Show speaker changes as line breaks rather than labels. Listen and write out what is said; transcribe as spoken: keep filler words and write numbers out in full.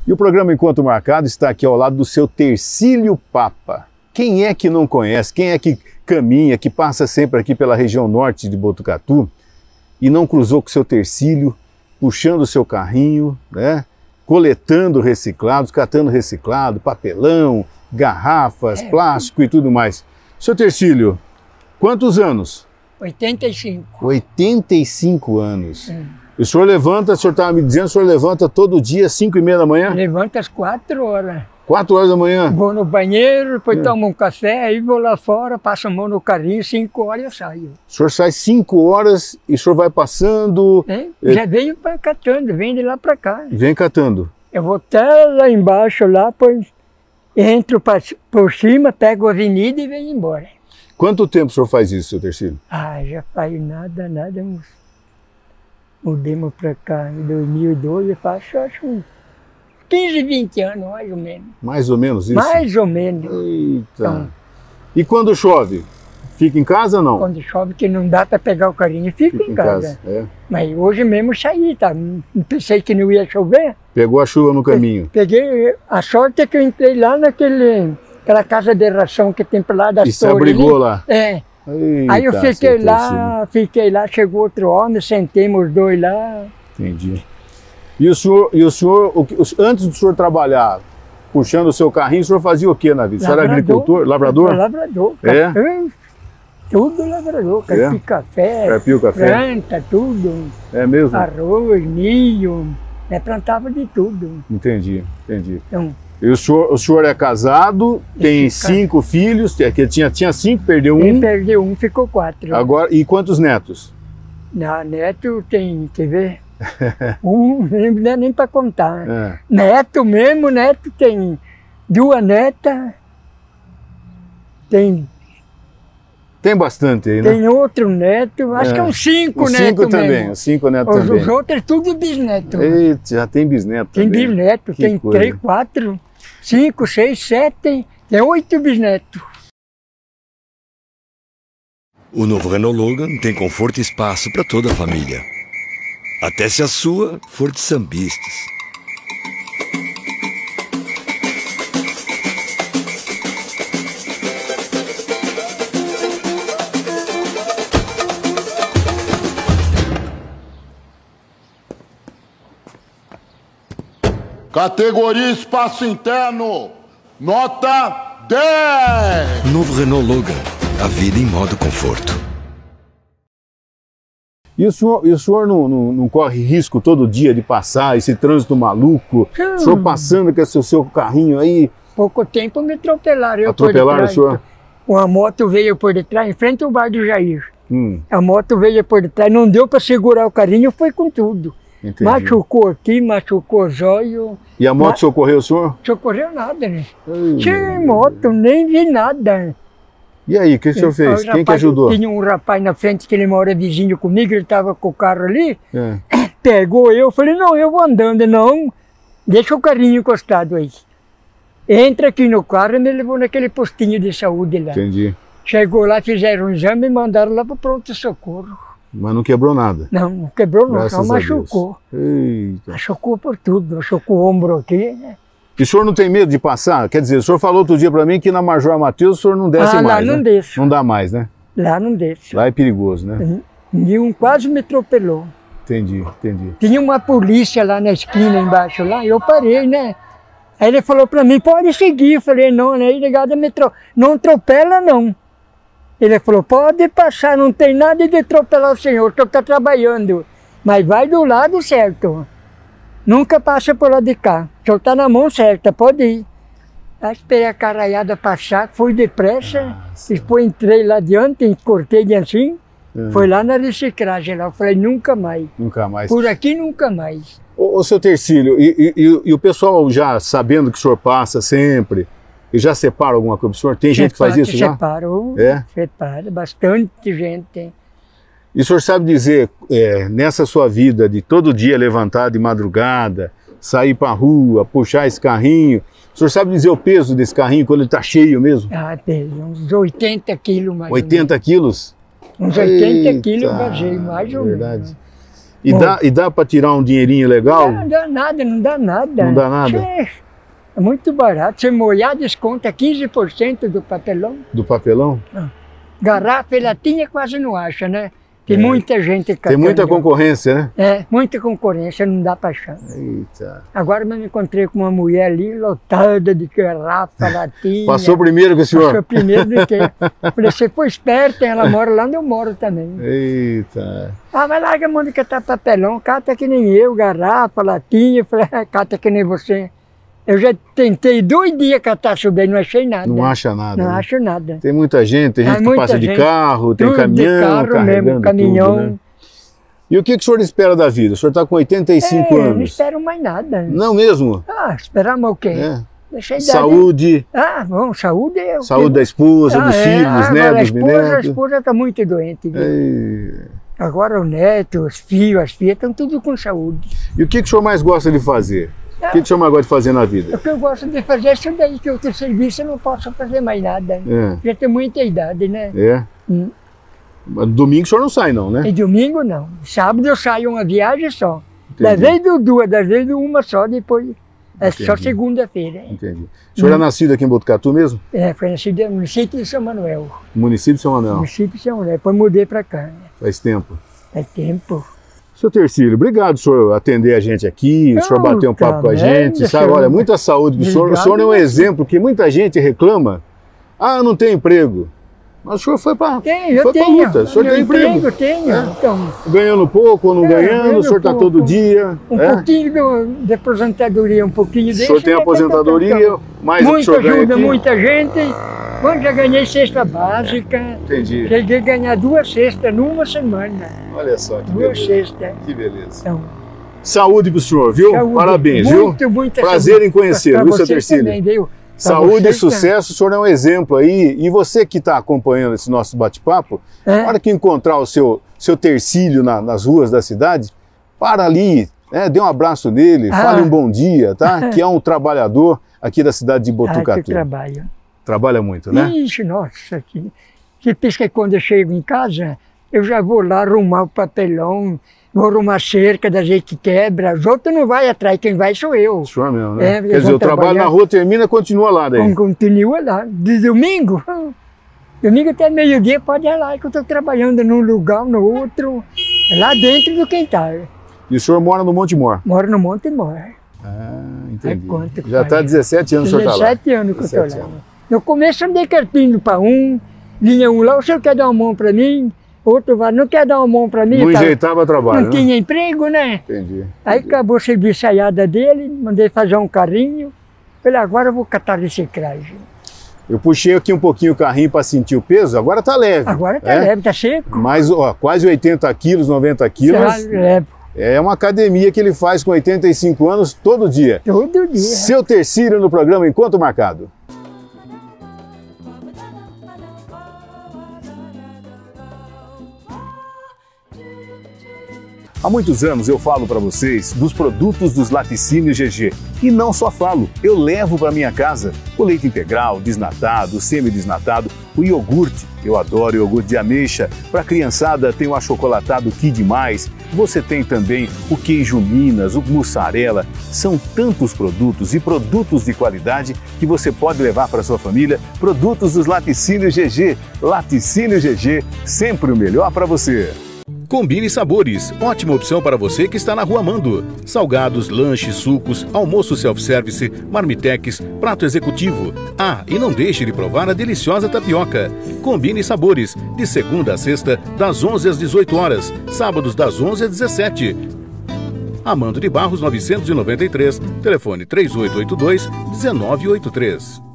E o programa Encontro Marcado está aqui ao lado do seu Tercílio Papa. Quem é que não conhece, quem é que caminha, que passa sempre aqui pela região norte de Botucatu e não cruzou com o seu Tercílio, puxando o seu carrinho, né? Coletando reciclados, catando reciclado, papelão, garrafas, é, plástico e tudo mais. Seu Tercílio, quantos anos?
oitenta e cinco.
oitenta e cinco anos.
Hum.
E o senhor levanta, o senhor estava me dizendo, o senhor levanta todo dia às cinco e meia da manhã?
Levanta às quatro horas.
quatro horas da manhã?
Vou no banheiro, depois
é.
tomo um café, aí vou lá fora, passo a mão no carrinho, cinco horas eu saio.
O senhor sai cinco horas e o senhor vai passando...
É? Já venho pra, catando, vem de lá para cá.
Vem catando.
Eu vou até lá embaixo, lá, pois entro pra, por cima, pego a avenida e venho embora.
Quanto tempo o senhor faz isso, seu Tercílio?
Ah, já faz nada, nada, uns... Mudemos para cá em dois mil e dois, eu faço acho uns quinze, vinte anos, mais ou menos.
Mais ou menos isso?
Mais ou menos.
Eita.
Então,
e quando chove? Fica em casa ou não?
quando chove que não dá para pegar o carrinho, fico
Fica
em
em
casa.
casa, é.
Mas hoje mesmo saí, tá? Pensei que não ia chover.
Pegou a chuva no caminho.
Peguei, a sorte é que eu entrei lá naquele, aquela casa de ração que tem para lá das
E se
torres
abrigou
ali.
lá?
É.
Eita,
Aí eu fiquei
seu
lá,
Tercílio.
fiquei lá, chegou outro homem, sentemos os dois lá.
Entendi. E o senhor, e o senhor o, que- o- antes do senhor trabalhar, puxando o seu carrinho, o senhor fazia o que na vida? O senhor era agricultor? Lavrador?
Lavrador.
É?
Ca- Tudo lavrador,
É?
carpir café,
Carpia o café?
planta, tudo.
É mesmo?
Arroz, milho, né, plantava de tudo.
Entendi, entendi.
Então,
E o senhor, o senhor é casado, tem
Esse cara-
cinco filhos, é que tinha, tinha cinco, perdeu
quem
um.
perdeu um ficou quatro.
Agora, e quantos netos?
Na neto tem, quer ver? Um, não dá nem para contar.
É.
Neto mesmo, neto tem duas netas, tem,
Tem bastante aí, né?
tem outro neto, acho
É.
que é uns cinco
Os
netos
cinco também,
mesmo.
os cinco netos
Os,
também.
os outros tudo bisneto.
Eita, já tem bisneto
Tem
também.
bisneto,
Que
tem
coisa.
três, quatro, cinco, seis, sete, tem oito bisnetos.
O novo Renault Logan tem conforto e espaço para toda a família. Até se a sua for de sambistas.
Categoria Espaço Interno, nota dez!
Novo Renault Logan. A vida em modo conforto.
E o senhor, e o senhor não, não, não corre risco todo dia de passar esse trânsito maluco?
Não.
O senhor passando com esse seu carrinho aí?
Pouco tempo me atropelaram. Eu
Atropelaram
por detrás.
o senhor?
Uma moto veio por detrás, em frente ao bar do Jair.
Hum,
A moto veio por detrás, não deu para segurar o carrinho, foi com tudo.
entendi.
Machucou aqui, machucou os olhos.
E a moto
Ma-
socorreu o senhor?
Socorreu nada, né?
Ai,
Tinha moto, nem vi nada.
E aí, o que o senhor fez?
O
Quem que
rapaz-
ajudou?
Tinha um rapaz na frente que ele mora vizinho comigo, ele estava com o carro ali,
É.
pegou eu, falei, não, eu vou andando, não, deixa o carrinho encostado aí. Entra aqui no carro e me levou naquele postinho de saúde lá.
Entendi.
Chegou lá, fizeram um exame e mandaram lá para o pronto-socorro.
Mas não quebrou nada.
Não, não quebrou não,
Graças
só
a Deus.
machucou.
Eita.
Machucou por tudo, machucou o ombro aqui. Né?
E o senhor não tem medo de passar? Quer dizer, o senhor falou outro dia pra mim que na Major Mateus o senhor não desce
Ah, lá
mais,
não
né?
desço.
Não dá mais, né?
Lá não desce.
Lá é perigoso, né?
E um quase me atropelou.
Entendi, entendi.
Tinha uma polícia lá na esquina embaixo lá, e eu parei, né? Aí ele falou pra mim, pode seguir. Eu falei, não, né? Ligado, me tro... não atropela não. Ele falou, pode passar, não tem nada de atropelar o senhor, o senhor está trabalhando. Mas vai do lado certo. Nunca passa por lá de cá. O senhor está na mão certa, pode ir. Aí esperei a caraiada passar, fui depressa, depois entrei lá adiante, cortei de assim,
Uhum.
foi lá na reciclagem lá. Eu falei, nunca mais.
Nunca mais.
Por aqui nunca mais.
Ô, ô seu Tercílio, e, e- e- e o pessoal já sabendo que o senhor passa sempre, e já separa alguma coisa do senhor? Tem gente que faz isso já?
Separou,
É?
separa, bastante gente.
E o senhor sabe dizer, é, nessa sua vida de todo dia levantar de madrugada, sair pra rua, puxar esse carrinho, o senhor sabe dizer o peso desse carrinho quando ele tá cheio mesmo?
Ah, pesa uns oitenta quilos mais ou
oitenta quilos?
menos. Uns oitenta
Eita,
quilos eu vazei, mais ou
verdade.
menos.
E
Bom.
dá, e dá para tirar um dinheirinho legal?
Não dá nada, não dá nada.
Não dá nada?
É, é muito barato. Se molhar, desconta quinze por cento do papelão.
Do papelão?
Garrafa e latinha quase não acha, né? Tem
É.
muita gente catando.
Tem muita concorrência, né?
É, muita concorrência, não dá pra achar.
Eita.
Agora eu me encontrei com uma mulher ali, lotada de garrafa, latinha.
Passou primeiro que o senhor?
Passou primeiro do que. Falei, você foi esperto, hein? Ela mora lá onde eu moro também.
Eita.
Ah, mas larga a mão de catar papelão, cata que nem eu, garrafa, latinha. Eu falei, ah, cata que nem você. Eu já tentei dois dias catar isso daí, não achei nada.
Não acha nada.
Não
né?
acho nada.
Tem muita gente, tem gente
É,
que
muita
passa de
gente.
carro, tem
Tudo
caminhão,
de carro
carregando
mesmo, caminhão.
tudo, né? E o que, que o senhor espera da vida? O senhor está com oitenta e cinco
É, não
anos.
espero mais nada.
Não mesmo?
Ah, esperar mais o quê?
É.
Deixa a idade.
Saúde,
Ah, bom, saúde é o
saúde
que-
da esposa,
Ah,
dos
é,
filhos,
agora
né,
a
dos
esposa, a
netos.
esposa está muito doente. viu?
Ei.
Agora o neto, os filhos, as filhas estão tudo com saúde.
E o que, que o senhor mais gosta de fazer? O que, que o senhor mais gosta de fazer na vida?
O que eu gosto de fazer é isso daí, que outro serviço eu não posso fazer mais nada.
É.
Já tem muita idade, né?
É?
Hum.
Mas domingo o senhor não sai não, né?
E domingo não. Sábado eu saio uma viagem só.
Entendi.
Das vezes duas, das vezes uma só, depois é só
Entendi.
segunda-feira.
Entendi. O senhor é nascido aqui em Botucatu mesmo?
É, foi nascido no município de São Manuel.
Município de São Manuel.
Município de São Manuel. Depois mudei para cá. Né?
Faz tempo.
É tempo.
Seu Tercílio, obrigado, senhor, atender a gente aqui, o senhor
Não,
bater um papo com a
tá
gente,
bem,
sabe?
senhor.
Olha, muita saúde pro senhor. O senhor é um
Obrigado.
exemplo que muita gente reclama. Ah, não tem emprego. Mas o senhor foi para
Tenho, eu
foi pra
tenho.
luta, o senhor
Meu
tem emprego.
emprego, tenho.
É.
Então,
Ganhando pouco ou não
É,
ganhando,
ganhando
o senhor está
pouco.
todo dia.
um
é?
pouquinho do- de aposentadoria, um pouquinho
O
desse.
senhor tem
né,
aposentadoria,
então,
mais o que o
muita
senhor ganha
ajuda,
aqui.
muita gente. Bom, já ganhei cesta básica.
Entendi.
Cheguei a ganhar duas cestas numa semana.
Olha só, que
Duas
beleza.
cestas.
Que beleza.
Então,
Saúde pro senhor, viu?
saúde.
Parabéns,
muito,
viu?
Muita
Prazer
saúde.
em conhecê-lo,
Pra
viu, seu
você
Tercílio?
também, viu? Pra
Saúde e
você,
sucesso, o senhor é um exemplo aí. E você que está acompanhando esse nosso bate-papo,
É.
na hora que encontrar o seu, seu Tercílio na- nas ruas da cidade, para ali, né, dê um abraço nele,
Ah.
fale um bom dia, tá? Que é um trabalhador aqui da cidade de
Ah, que
Botucatu.
trabalho.
Trabalha muito, né?
Ixi, nossa, que, que pensa que quando eu chego em casa, eu já vou lá arrumar o papelão, vou arrumar a cerca da gente que quebra, os outros não vai atrás, quem vai sou eu.
O senhor mesmo, né?
É,
Quer dizer,
vão
o trabalho
trabalhar.
na rua termina, continua lá daí.
Então, continua lá. De domingo, domingo até meio-dia pode ir lá, que eu estou trabalhando num lugar, no outro, lá dentro do quintal.
E o senhor mora no Monte Mor.
Moro no Monte Mor.
Ah, entendi.
É quanto que
Já está há
faz?
dezessete anos o senhor está lá.
dezessete anos que eu
dezessete
estou lá.
anos.
No começo eu dei carpinho para um, vinha um lá, o senhor quer dar uma mão para mim? Outro vai, não quer dar uma mão para mim?
Não
Tá-
enjeitava trabalho,
Não
né?
tinha emprego, né?
Entendi.
Aí acabou a serviçaiada dele, mandei fazer um carrinho. Falei, agora eu vou catar reciclagem.
Eu puxei aqui um pouquinho o carrinho para sentir o peso, agora tá leve.
Agora tá
é?
leve, tá seco.
Mas, ó, quase oitenta quilos, noventa quilos.
Tá leve,
É uma academia que ele faz com oitenta e cinco anos todo dia.
todo dia.
Seu Tercílio no programa Encontro Marcado. Há muitos anos eu falo para vocês dos produtos dos Laticínios G G. E não só falo, eu levo para minha casa o leite integral, desnatado, semi-desnatado, o iogurte. Eu adoro iogurte de ameixa. Para a criançada tem o achocolatado Kid Mais. Você tem também o queijo Minas, o mussarela. São tantos produtos e produtos de qualidade que você pode levar para sua família. Produtos dos Laticínios G G. Laticínio G G, sempre o melhor para você.
Combine Sabores, ótima opção para você que está na Rua Mando. Salgados, lanches, sucos, almoço self-service, marmitex, prato executivo. Ah, e não deixe de provar a deliciosa tapioca. Combine Sabores, de segunda a sexta, das onze às dezoito horas, sábados das onze às dezessete. Amando de Barros novecentos e noventa e três, telefone três oito oito dois, um nove oito três.